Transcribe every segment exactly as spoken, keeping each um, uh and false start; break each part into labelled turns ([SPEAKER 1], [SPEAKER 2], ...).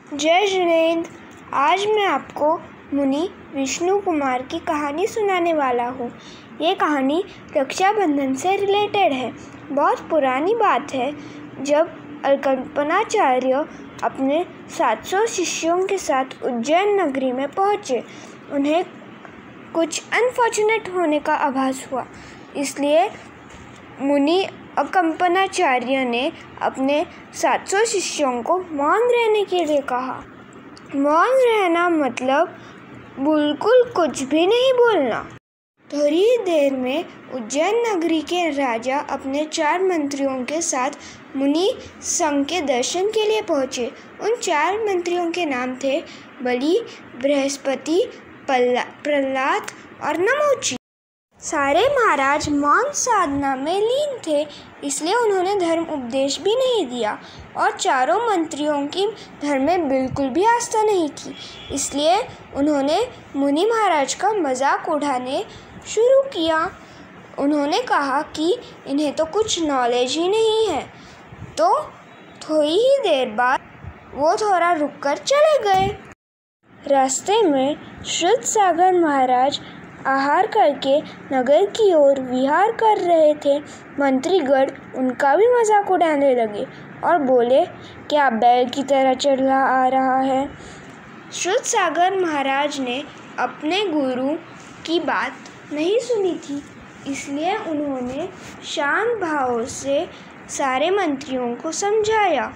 [SPEAKER 1] जय जिनेंद्र। आज मैं आपको मुनि विष्णु कुमार की कहानी सुनाने वाला हूँ। ये कहानी रक्षाबंधन से रिलेटेड है। बहुत पुरानी बात है, जब अलकल्पनाचार्य अपने सात सौ शिष्यों के साथ उज्जैन नगरी में पहुँचे। उन्हें कुछ अनफॉर्चुनेट होने का आभास हुआ, इसलिए मुनि अकम्पनाचार्य ने अपने सात सौ शिष्यों को मौन रहने के लिए कहा। मौन रहना मतलब बिल्कुल कुछ भी नहीं बोलना। थोड़ी देर में उज्जैन नगरी के राजा अपने चार मंत्रियों के साथ मुनि संघ के दर्शन के लिए पहुँचे। उन चार मंत्रियों के नाम थे बलि, बृहस्पति, प्रहलाद और नमोची। सारे महाराज मौन साधना में लीन थे, इसलिए उन्होंने धर्म उपदेश भी नहीं दिया और चारों मंत्रियों की धर्म में बिल्कुल भी आस्था नहीं थी। इसलिए उन्होंने मुनि महाराज का मजाक उड़ाने शुरू किया। उन्होंने कहा कि इन्हें तो कुछ नॉलेज ही नहीं है। तो थोड़ी ही देर बाद वो थोड़ा रुककर चले गए। रास्ते में श्रुतसागर महाराज आहार करके नगर की ओर विहार कर रहे थे। मंत्रीगण उनका भी मजाक उड़ाने लगे और बोले, क्या बैल की तरह चला आ रहा है। श्रुतसागर महाराज ने अपने गुरु की बात नहीं सुनी थी, इसलिए उन्होंने शांत भाव से सारे मंत्रियों को समझाया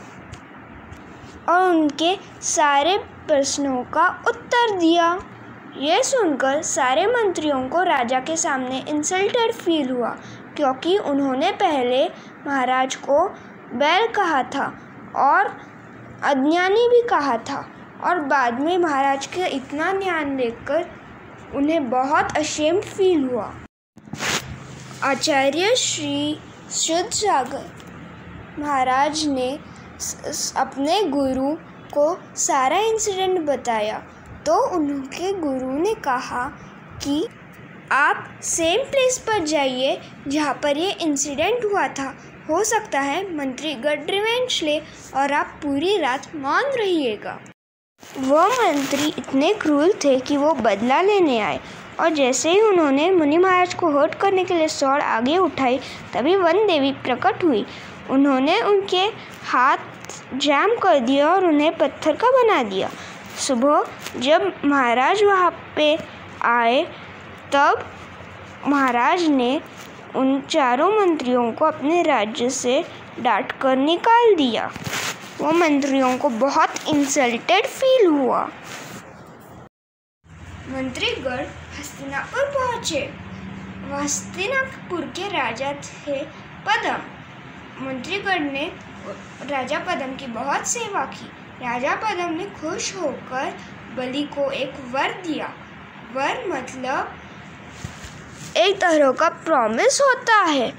[SPEAKER 1] और उनके सारे प्रश्नों का उत्तर दिया। यह सुनकर सारे मंत्रियों को राजा के सामने इंसल्टेड फील हुआ, क्योंकि उन्होंने पहले महाराज को बैल कहा था और अज्ञानी भी कहा था, और बाद में महाराज का इतना ज्ञान देखकर उन्हें बहुत अशेम्ड फील हुआ। आचार्य श्री श्रुतसागर महाराज ने अपने गुरु को सारा इंसिडेंट बताया, तो उनके गुरु ने कहा कि आप सेम प्लेस पर जाइए जहाँ पर ये इंसिडेंट हुआ था। हो सकता है मंत्रीगण रिवेंज ले और आप पूरी रात मौन रहिएगा। वो मंत्री इतने क्रूर थे कि वो बदला लेने आए, और जैसे ही उन्होंने मुनि महाराज को हर्ट करने के लिए स्वॉर्ड आगे उठाई, तभी वन देवी प्रकट हुई। उन्होंने उनके हाथ जैम कर दिया और उन्हें पत्थर का बना दिया। सुबह जब महाराज वहाँ पे आए, तब महाराज ने उन चारों मंत्रियों को अपने राज्य से डांट कर निकाल दिया। वो मंत्रियों को बहुत इंसल्टेड फील हुआ। मंत्रीगण हस्तिनापुर पहुँचे। हस्तिनापुर के राजा थे पद्म। मंत्रीगण ने राजा पद्म की बहुत सेवा की। राजा पद्म ने खुश होकर बलि को एक वर दिया। वर मतलब एक तरह का प्रॉमिस होता है,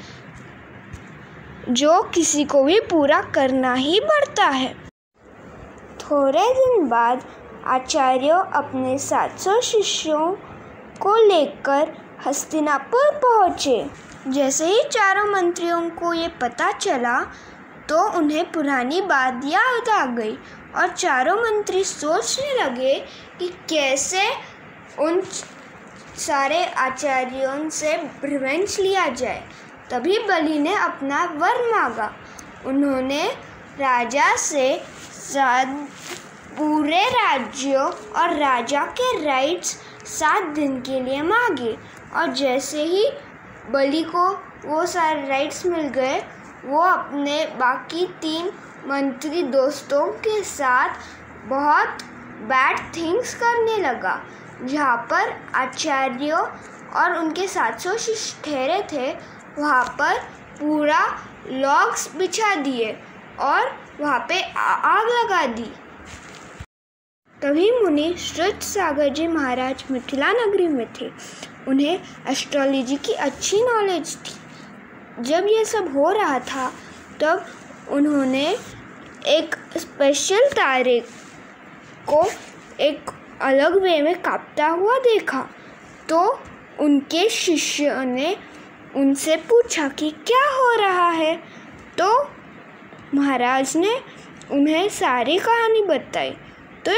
[SPEAKER 1] जो किसी को भी पूरा करना ही पड़ता है। थोड़े दिन बाद आचार्य अपने सात सौ शिष्यों को लेकर हस्तिनापुर पहुँचे। जैसे ही चारों मंत्रियों को ये पता चला, तो उन्हें पुरानी बात याद आ गई और चारों मंत्री सोचने लगे कि कैसे उन सारे आचार्यों से रिवेंज लिया जाए। तभी बलि ने अपना वर मांगा। उन्होंने राजा से पूरे राज्यों और राजा के राइट्स सात दिन के लिए मांगे, और जैसे ही बलि को वो सारे राइट्स मिल गए, वो अपने बाकी तीन मंत्री दोस्तों के साथ बहुत बैड थिंग्स करने लगा। जहाँ पर आचार्यों और उनके सात सौ शिष्य ठहरे थे, वहाँ पर पूरा लॉग्स बिछा दिए और वहाँ पे आग लगा दी। तभी मुनि श्रुतसागर जी महाराज मिथिला नगरी में थे। उन्हें एस्ट्रोलॉजी की अच्छी नॉलेज थी। जब ये सब हो रहा था, तब उन्होंने एक स्पेशल तारे को एक अलग वे में कांपता हुआ देखा। तो उनके शिष्यों ने उनसे पूछा कि क्या हो रहा है। तो महाराज ने उन्हें सारी कहानी बताई। तो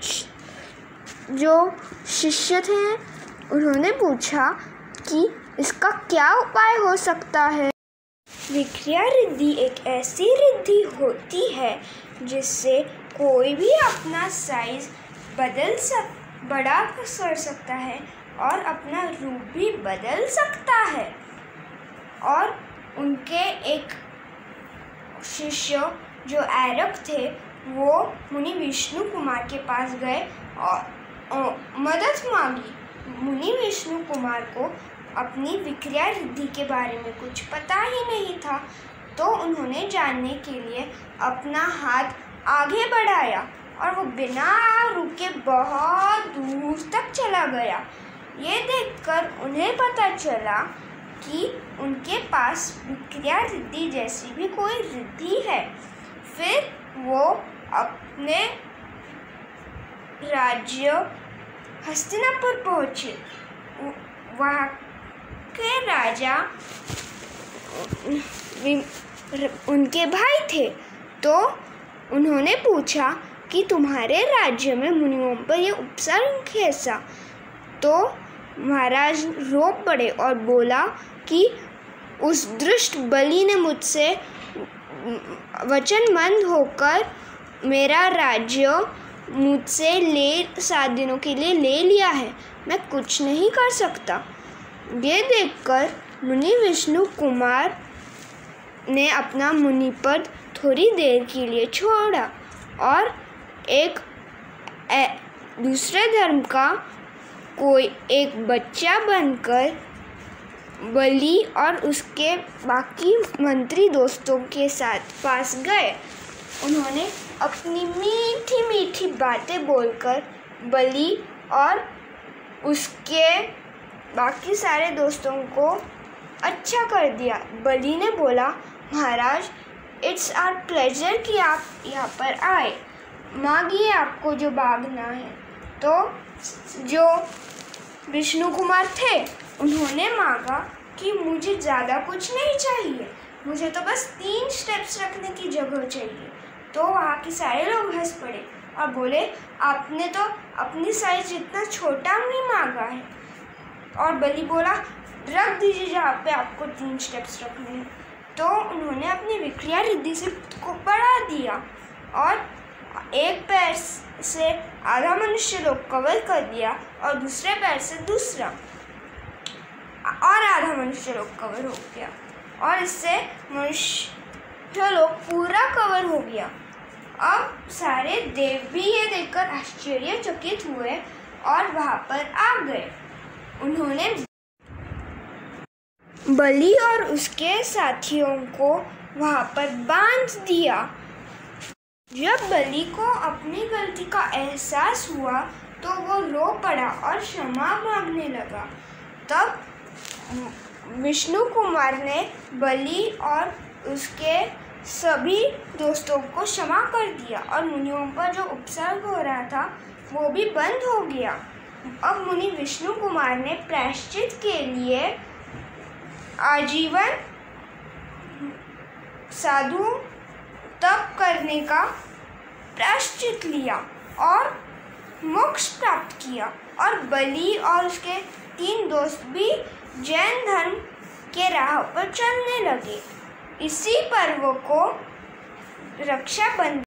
[SPEAKER 1] जो शिष्य थे उन्होंने पूछा कि इसका क्या उपाय हो सकता है। विक्रिया रिद्धि एक ऐसी रिद्धि होती है जिससे कोई भी अपना साइज बदल सक बड़ा कर सकता है और अपना रूप भी बदल सकता है। और उनके एक शिष्य जो ऐरक थे वो मुनि विष्णु कुमार के पास गए और, और मदद मांगी। मुनि विष्णु कुमार को अपनी विक्रिया रिद्धि के बारे में कुछ पता ही नहीं था, तो उन्होंने जानने के लिए अपना हाथ आगे बढ़ाया और वो बिना रुके बहुत दूर तक चला गया। ये देखकर उन्हें पता चला कि उनके पास विक्रिया रिद्धि जैसी भी कोई रिद्धि है। फिर वो अपने राज्य हस्तिनापुर पहुँचे। वहाँ के राजा उनके भाई थे, तो उन्होंने पूछा कि तुम्हारे राज्य में मुनियों पर ये उपसर्ग कैसा। तो महाराज रो पड़े और बोला कि उस दुष्ट बलि ने मुझसे वचनबद्ध होकर मेरा राज्य मुझसे ले सात दिनों के लिए ले लिया है, मैं कुछ नहीं कर सकता। ये देखकर मुनि विष्णु कुमार ने अपना मुनि पद थोड़ी देर के लिए छोड़ा और एक ए, दूसरे धर्म का कोई एक बच्चा बनकर बलि और उसके बाकी मंत्री दोस्तों के साथ पास गए। उन्होंने अपनी मीठी मीठी बातें बोलकर बलि और उसके बाकी सारे दोस्तों को अच्छा कर दिया। बलि ने बोला, महाराज इट्स आवर प्लेजर कि आप यहाँ पर आए, मांगिए आपको जो मांगना है। तो जो विष्णु कुमार थे उन्होंने मांगा कि मुझे ज़्यादा कुछ नहीं चाहिए, मुझे तो बस तीन स्टेप्स रखने की जगह चाहिए। तो वहाँ के सारे लोग हंस पड़े और बोले, आपने तो अपनी साइज जितना छोटा नहीं मांगा है। और बलि बोला, रख दीजिए जहाँ पे आपको तीन स्टेप्स रखने हैं। तो उन्होंने अपनी विक्रिया रिद्धि से को बढ़ा दिया और एक पैर से आधा मनुष्य लोग कवर कर दिया और दूसरे पैर से दूसरा और आधा मनुष्य लोग कवर हो गया और इससे मनुष्य लोग पूरा कवर हो गया। अब सारे देव भी ये देखकर आश्चर्यचकित हुए और वहाँ पर आ गए। उन्होंने बलि और उसके साथियों को वहाँ पर बांध दिया। जब बलि को अपनी गलती का एहसास हुआ तो वो रो पड़ा और क्षमा मांगने लगा। तब विष्णु कुमार ने बलि और उसके सभी दोस्तों को क्षमा कर दिया और मुनियों पर जो उपसर्ग हो रहा था वो भी बंद हो गया। अब मुनि विष्णु कुमार ने प्रायश्चित के लिए आजीवन साधु तप करने का प्रायश्चित लिया और मोक्ष प्राप्त किया। और बलि और उसके तीन दोस्त भी जैन धर्म के राह पर चलने लगे। इसी पर्व को रक्षाबंधन